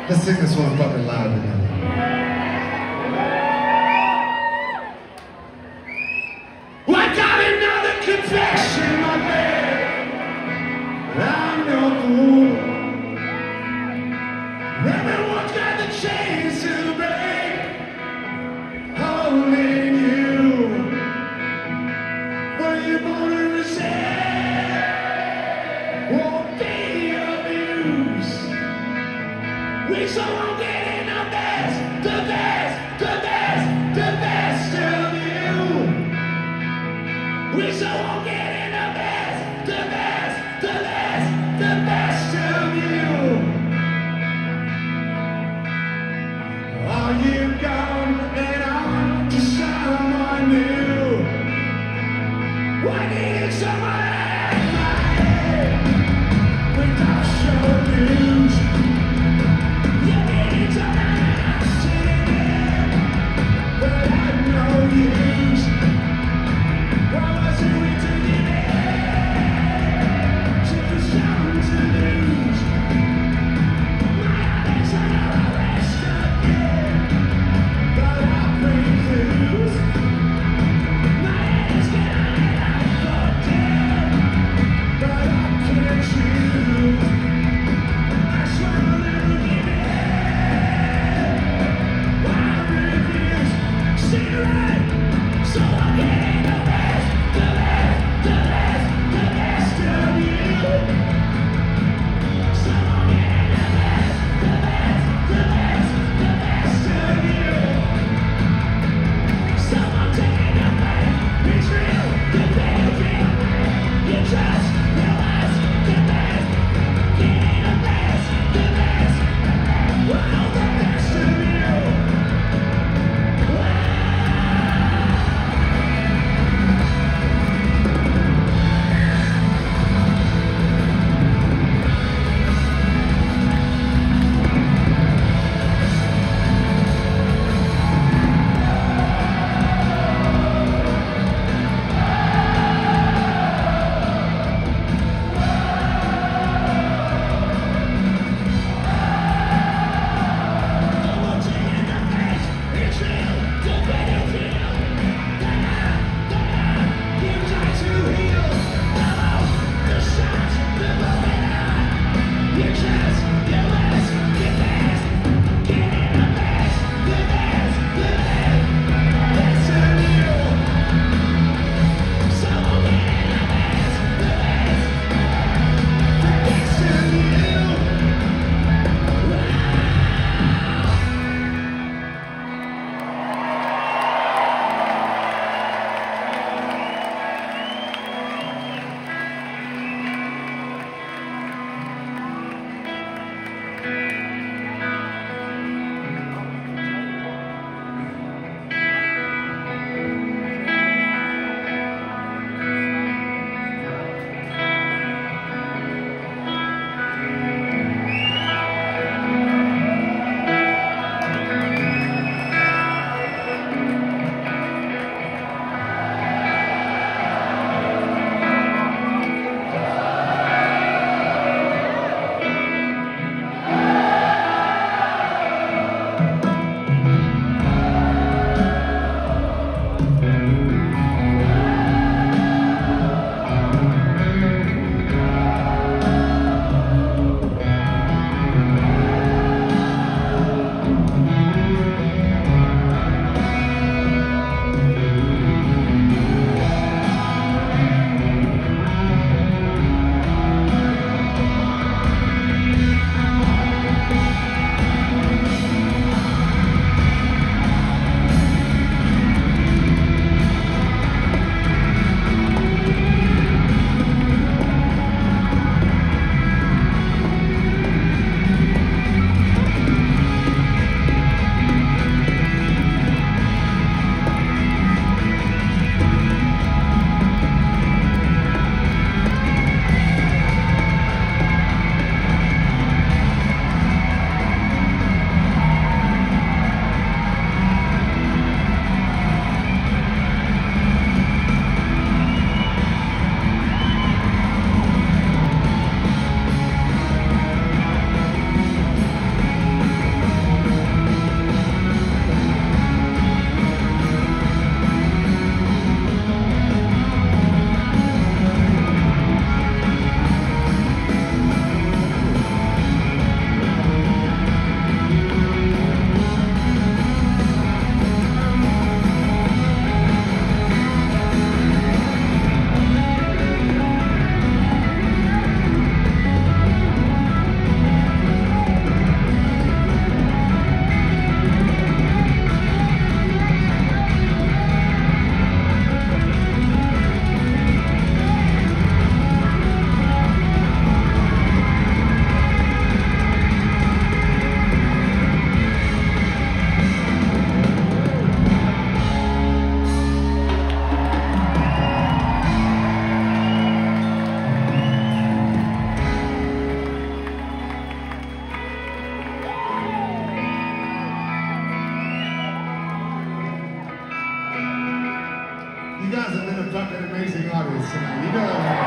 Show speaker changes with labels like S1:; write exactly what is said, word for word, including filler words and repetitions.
S1: Let's sing this one fucking loud together. Well, I got another confession, my man. I'm no fool. Everyone's got the chains to break. Only you. Were you born to resist? Won't be abused. We so won't get in the best, the best, the best, the best of you. We so won't get in the best, the best, the best, the best of you. Are you gone and on to someone new? I need someone like mine without your news. You need to
S2: tonight. You know